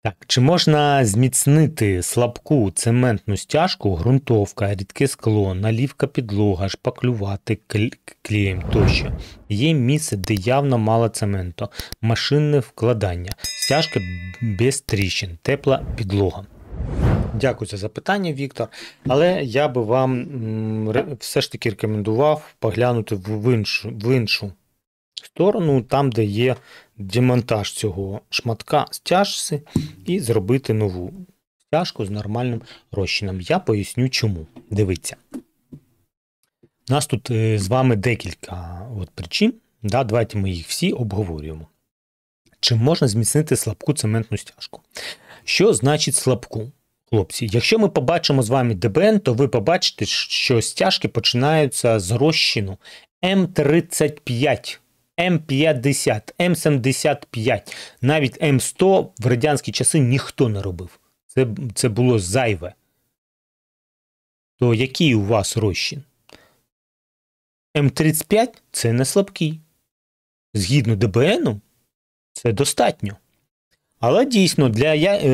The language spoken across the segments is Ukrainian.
Так, чи можна зміцнити слабку цементну стяжку, ґрунтовка, рідке скло, налівка підлога, шпаклювати клеєм тощо? Є місце, де явно мало цементу, машинне вкладання, стяжка без тріщин, тепла підлога. Дякую за запитання, Віктор. Але я би вам все ж таки рекомендував поглянути в іншу сторону, там, де є демонтаж цього шматка стяжки, і зробити нову стяжку з нормальним розчином. Я поясню чому. Дивіться. У нас тут з вами декілька причин. Давайте ми їх всі обговорюємо. Чи можна зміцнити слабку цементну стяжку? Що значить слабку? Хлопці, якщо ми побачимо з вами ДБН, то ви побачите, що стяжки починаються з розчину М35, М50, М75, навіть М100 в радянські часи ніхто не робив. Це було зайве. То який у вас розчин? М35 – це не слабкий. Згідно ДБНу, це достатньо. Але дійсно для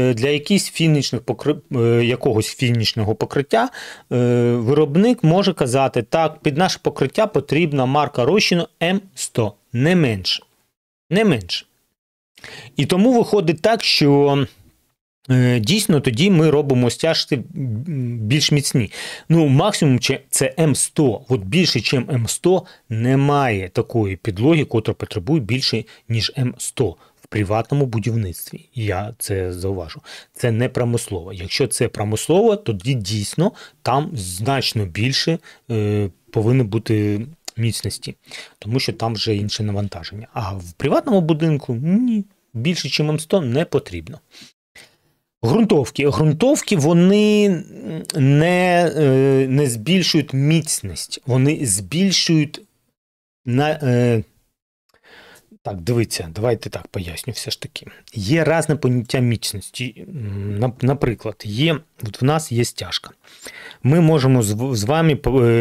якогось фінішного покриття виробник може казати, так, під наше покриття потрібна марка розчину М100, не менше. Не менше. І тому виходить так, що дійсно тоді ми робимо стяжки більш міцні. Максимум це М100. От більше, ніж М100, немає такої підлоги, котра потребує більше, ніж М100. В приватному будівництві. Я це зауважу. Це не промислово. Якщо це промислово, тоді дійсно там значно більше повинно бути міцності. Тому що там вже інше навантаження. А в приватному будинку ні. Більше, ніж М100 не потрібно. Ґрунтовки, вони не збільшують міцність. Вони збільшують Так, дивіться, давайте так поясню все ж таки. Є різне поняття міцності. Наприклад, в нас є стяжка. Ми можемо з вами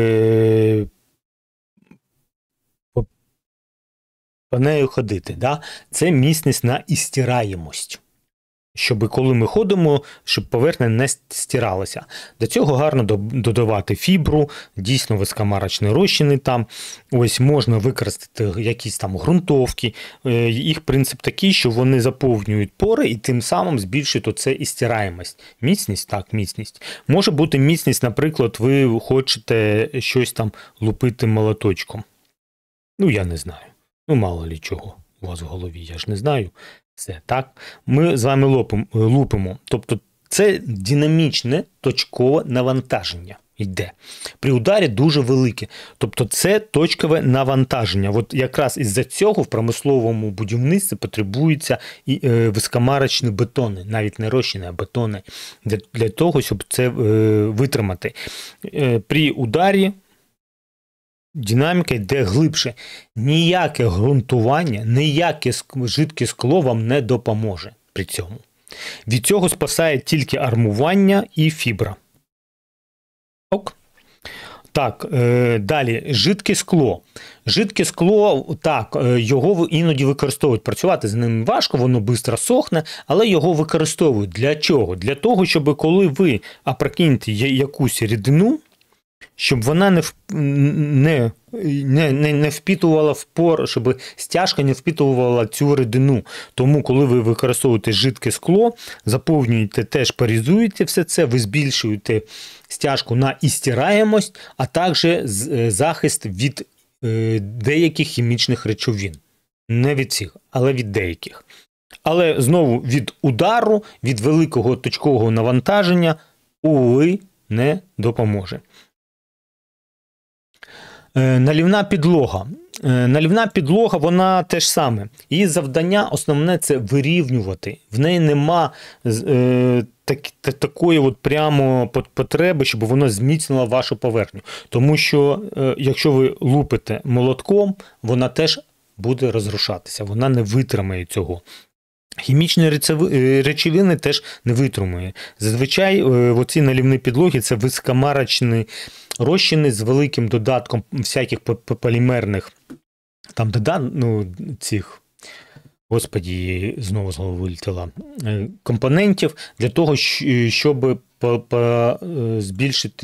по нею ходити. Да? Це міцність на істираємость. Щоб коли ми ходимо, щоб поверхня не стиралася. До цього гарно додавати фібру, дійсно високомарочні розчини там. Ось можна використати якісь там ґрунтовки. Їх принцип такий, що вони заповнюють пори і тим самим збільшують оце і стираємость. Міцність? Так, міцність. Може бути міцність, наприклад, ви хочете щось там лупити молоточком. Я не знаю. Мало лі чого у вас в голові, я ж не знаю. Все, так? Ми з вами лупимо. Тобто це динамічне точкове навантаження йде. При ударі дуже велике. Тобто це точкове навантаження. От якраз із-за цього в промисловому будівництві потребуються і високомарочні бетони. Навіть не розчини, а бетони. Для того, щоб це витримати. При ударі динаміка йде глибше. Ніяке ґрунтування, ніяке жидке скло вам не допоможе при цьому. Від цього спасає тільки армування і фібра. Ок. Так, далі, жидке скло. Жидке скло, так, його іноді використовують. Працювати з ним важко, воно швидко сохне, але його використовують. Для чого? Для того, щоб коли ви опрокинете якусь рідину, щоб вона не впітувала в пор, щоб стяжка не впітувала цю рідину. Тому, коли ви використовуєте жидке скло, заповнюєте, теж порізуєте все це, ви збільшуєте стяжку на істираємость, а також захист від деяких хімічних речовин. Не від всіх, але від деяких. Але знову від удару, від великого точкового навантаження, не допоможе. Налівна підлога. Налівна підлога, вона те ж саме. Її завдання основне – це вирівнювати. В неї нема такої прямо потреби, щоб вона зміцнила вашу поверхню. Тому що, якщо ви лупите молотком, вона теж буде розрушатися. Вона не витримає цього. Хімічні речовини теж не витримує. Зазвичай оці налівні підлоги – це високомарочні розчини з великим додатком всяких полімерних цих господі, знову з голови вилетіла, компонентів для того, щоб збільшити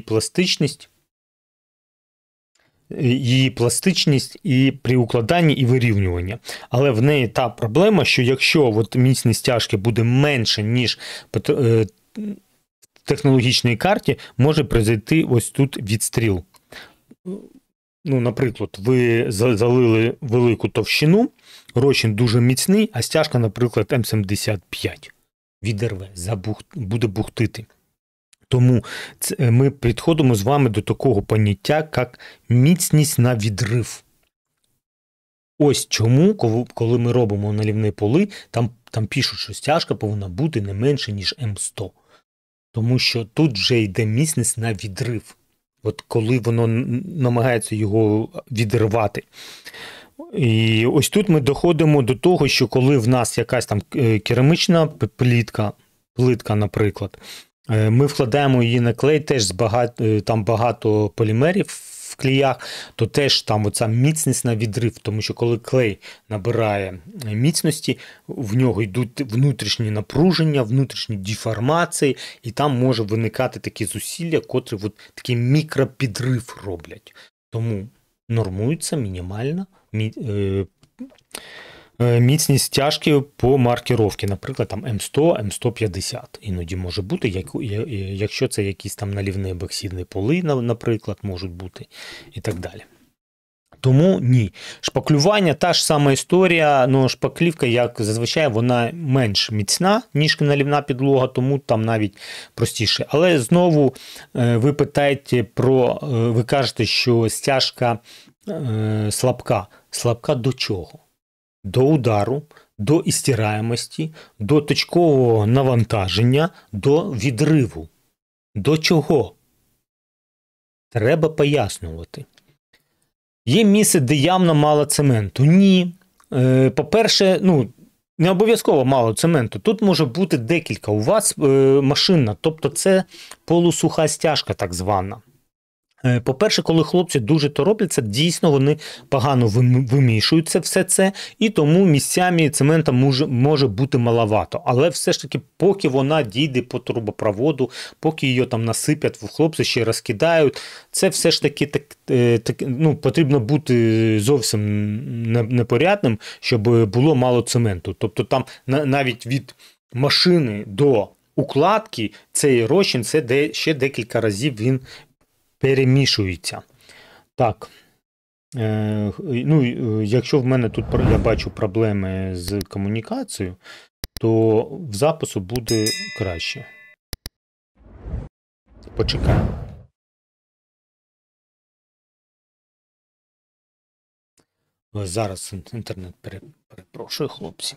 її пластичність і при укладанні і вирівнюванні. Але в неї та проблема, що якщо от міцність стяжки буде менше, ніж в технологічній карті, може произойти ось тут відстріл. Ну, наприклад, ви залили велику товщину, розчин дуже міцний, а стяжка, наприклад, М75 відірве, буде бухтити. Тому ми підходимо з вами до такого поняття, як міцність на відрив. Ось чому, коли ми робимо налівні поли, там пишуть, що стяжка повинна бути не менше, ніж М100. Тому що тут вже йде міцність на відрив. От коли воно намагається його відривати. І ось тут ми доходимо до того, що коли в нас якась там керамічна плитка, наприклад, ми вкладаємо її на клей, теж там багато полімерів в клеях, то теж там оця міцність на відрив, тому що коли клей набирає міцності, в нього йдуть внутрішні напруження, внутрішні деформації, і там може виникати такі зусилля, котрі от такий мікропідрив роблять. Тому нормується мінімальна міцність стяжки по маркіровці, наприклад, там М100, М150. Іноді може бути, якщо це якісь там налівні ебоксидні поли, наприклад, можуть бути і так далі. Тому ні. Шпаклювання та ж сама історія, але шпаклівка, як зазвичай, вона менш міцна, ніж налівна підлога, тому там навіть простіше. Але знову ви питаєте ви кажете, що стяжка слабка. Слабка до чого? До удару, до істираємості, до точкового навантаження, до відриву. До чого? Треба пояснювати. Є місце, де явно мало цементу? Ні. По-перше, не обов'язково мало цементу. Тут може бути декілька. У вас машинна, тобто це полусуха стяжка так звана. По-перше, коли хлопці дуже торопляться, дійсно вони погано вимішуються все це, і тому місцями цемента може бути маловато. Але все ж таки, поки вона дійде по трубопроводу, поки її там насипять, хлопці ще розкидають, це все ж таки потрібно бути зовсім непорядним, щоб було мало цементу. Тобто там навіть від машини до укладки цей розчин, це ще декілька разів він перемішується. Так. Якщо в мене тут я бачу проблеми з комунікацією, то в запису буде краще. Почекаємо. Зараз інтернет перепрошую, хлопці.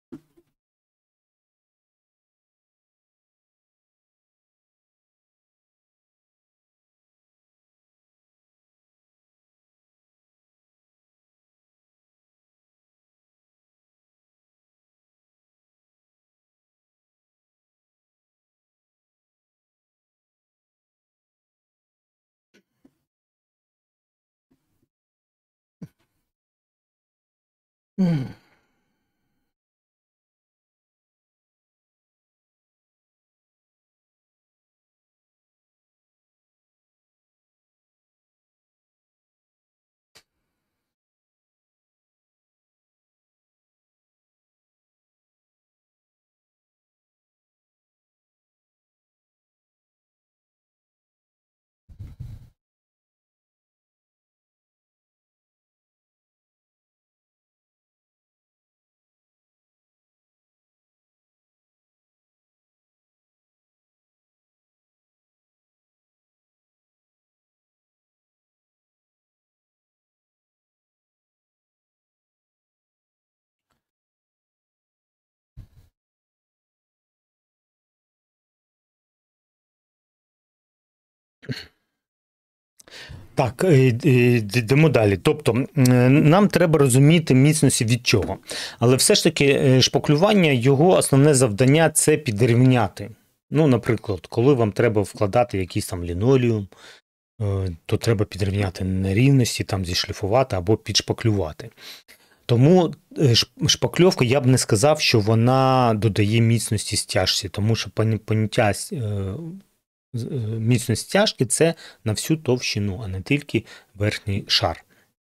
Так, йдемо далі. Тобто, нам треба розуміти міцності від чого. Але все ж таки шпаклювання, його основне завдання – це підрівняти. Наприклад, коли вам треба вкладати якийсь там лінолеум, то треба підрівняти нерівності, там зішліфувати або підшпаклювати. Тому шпакльовка, я б не сказав, що вона додає міцності стяжці, тому що поняття міцність стяжки – це на всю товщину, а не тільки верхній шар.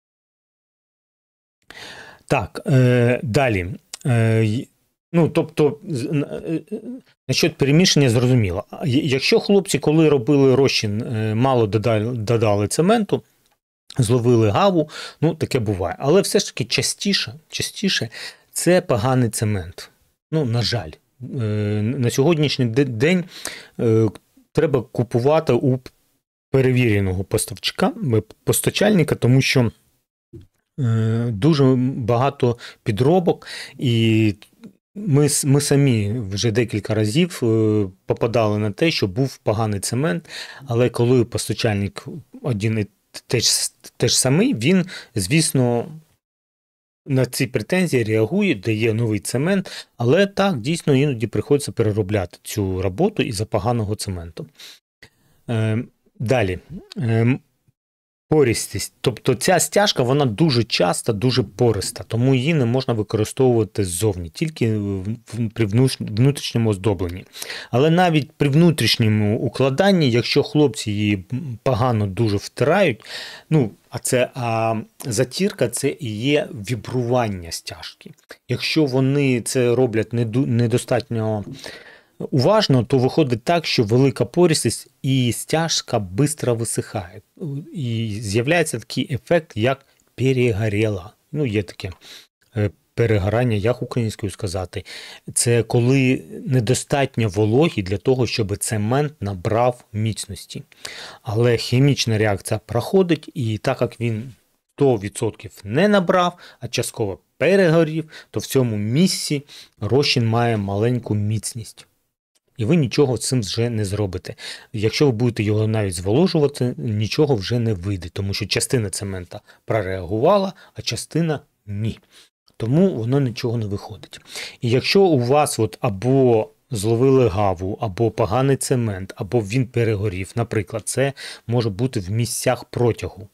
Так, далі. Тобто, насчет перемішання зрозуміло. Якщо хлопці, коли робили розчин, мало додали цементу, зловили гаву, таке буває. Але все ж таки частіше це поганий цемент. На жаль. На сьогоднішній день треба купувати у перевіреного постачальника, тому що дуже багато підробок, і ми самі вже декілька разів попадали на те, що був поганий цемент, але коли постачальник один і теж самий, він, звісно, на ці претензії реагує, дає новий цемент, але так, дійсно, іноді приходиться переробляти цю роботу із-за поганого цементу. Далі. Порістість. Тобто ця стяжка, вона дуже часто, дуже пориста, тому її не можна використовувати ззовні, тільки при внутрішньому оздобленні. Але навіть при внутрішньому укладанні, якщо хлопці її погано дуже втирають, а затірка – це і є вібрування стяжки. Якщо вони це роблять недостатньо уважно, то виходить так, що велика порістість і стяжка швидко висихає. І з'являється такий ефект, як перегоріла. Є таке перегорання, як українською сказати. Це коли недостатньо вологі для того, щоб цемент набрав міцності. Але хімічна реакція проходить, і так як він 100% не набрав, а частково перегорів, то в цьому місці розчин має маленьку міцність. І ви нічого з цим вже не зробите. Якщо ви будете його навіть зволожувати, нічого вже не вийде, тому що частина цемента прореагувала, а частина ні. Тому воно нічого не виходить. І якщо у вас або зловили гаву, або поганий цемент, або він перегорів, наприклад, це може бути в місцях протягу.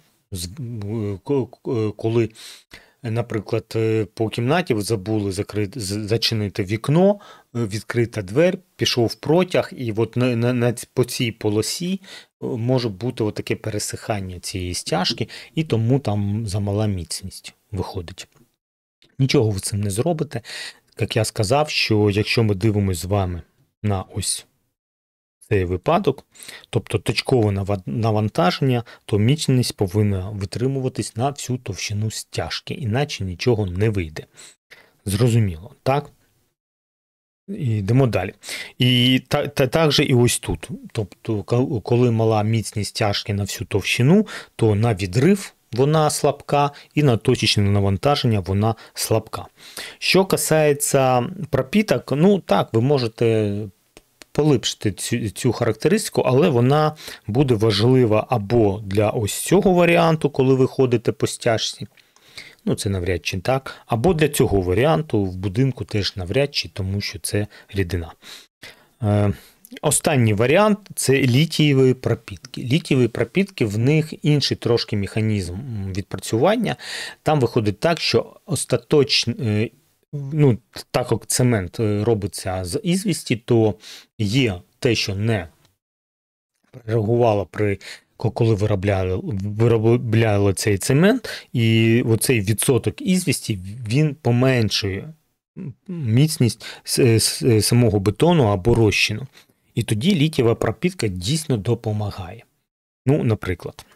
Коли, наприклад, по кімнаті ви забули зачинити вікно, відкрита двері, пішов протяг, і по цій полосі може бути таке пересихання цієї стяжки, і тому там замала міцність виходить. Нічого ви цим не зробите. Як я сказав, що якщо ми дивимося з вами на ось цей випадок, тобто точкове навантаження, то міцність повинна витримуватись на всю товщину стяжки, іначе нічого не вийде. Зрозуміло, так? Йдемо далі. І так же і ось тут. Тобто, коли мала міцність стяжки на всю товщину, то на відрив вона слабка, і на точечне навантаження вона слабка. Що касається пропіток, так, ви можете поліпшити цю характеристику, але вона буде важлива або для ось цього варіанту, коли ви ходите по стяжці, це навряд чи так, або для цього варіанту в будинку теж навряд чи, тому що це рідина. Останній варіант – це літієві пропітки. Літієві пропітки, в них інший трошки механізм відпрацювання. Там виходить так, що остаточно, так як цемент робиться з ізвісті, то є те, що не реагувало коли виробляли цей цемент, і оцей відсоток ізвісті, він поменшує міцність самого бетону або розчину. І тоді літієва пропітка дійсно допомагає. Наприклад,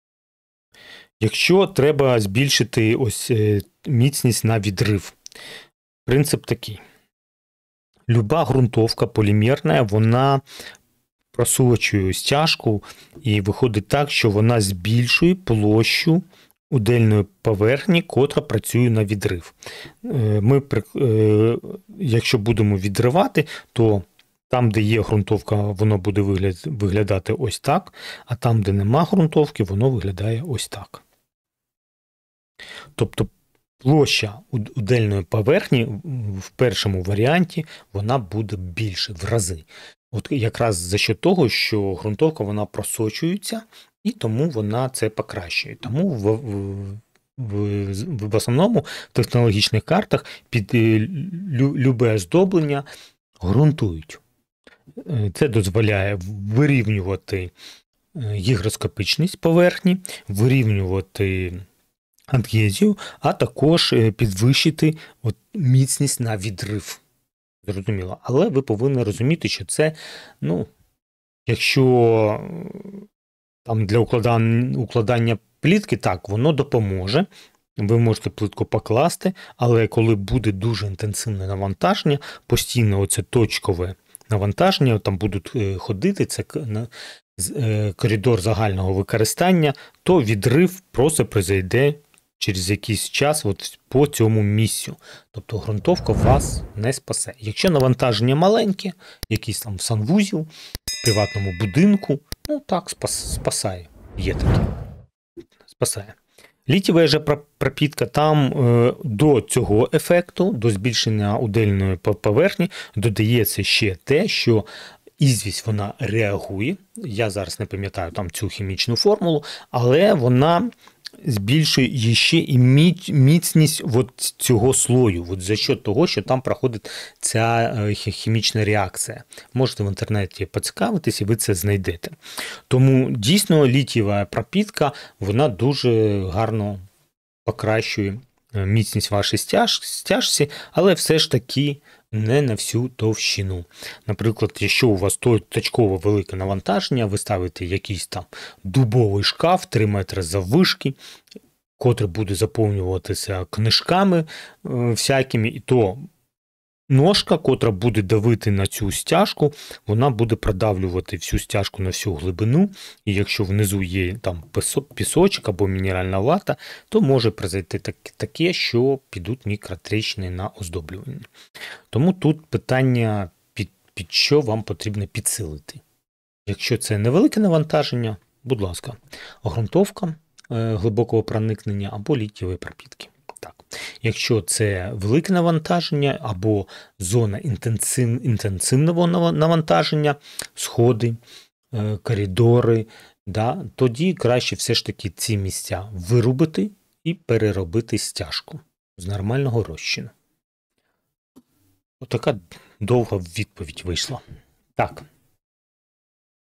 якщо треба збільшити ось міцність на відрив, принцип такий. Люба ґрунтовка полімерна, вона просочує стяжку, і виходить так, що вона збільшує площу удельної поверхні, котра працює на відрив. Якщо будемо відривати, то там, де є ґрунтовка, воно буде виглядати ось так, а там, де нема ґрунтовки, воно виглядає ось так. Тобто площа удельної поверхні в першому варіанті вона буде більше в рази. Якраз за що того, що ґрунтовка вона просочується, і тому вона це покращує. Тому в основному в технологічних картах під любе оздоблення ґрунтують. Це дозволяє вирівнювати гігроскопичність поверхні, вирівнювати адгезію, а також підвищити міцність на відрив. Зрозуміло. Але ви повинні розуміти, що це, якщо там для укладання плітки, так, воно допоможе. Ви можете плитку покласти, але коли буде дуже інтенсивне навантаження, постійно оце точкове навантаження, там будуть ходити, це коридор загального використання, то відрив просто произойде через якийсь час по цьому місцю. Тобто ґрунтовка вас не спасе. Якщо навантаження маленьке, якийсь там санвузел, в приватному будинку, так, спасає. Є таке. Спасає. Літієва же пропітка, там до цього ефекту, до збільшення удельної поверхні, додається ще те, що ізвість вона реагує. Я зараз не пам'ятаю там цю хімічну формулу, але вона збільшує ще і міцність цього слою, за счет того, що там проходить ця хімічна реакція. Можете в інтернеті поцікавитись, і ви це знайдете. Тому дійсно літієва пропітка, вона дуже гарно покращує міцність вашій стяжці, але все ж таки не на всю товщину. Наприклад, якщо у вас точково велике навантаження, ви ставите якийсь там дубовий шкаф 3 метри заввишки, котрий буде заповнюватися книжками всякими, і то ножка, котра буде давити на цю стяжку, вона буде продавлювати всю стяжку на всю глибину, і якщо внизу є там пісочок або мінеральна вата, то може произойти таке, що підуть мікротріщини на оздоблювання. Тому тут питання, під що вам потрібно підсилити. Якщо це невелике навантаження, будь ласка, ґрунтовка глибокого проникнення або літієві пропітки. Так. Якщо це велике навантаження або зона інтенсивного навантаження, сходи, коридори, тоді краще все ж таки ці місця вирубити і переробити стяжку з нормального розчину. Отака довга відповідь вийшла. Так.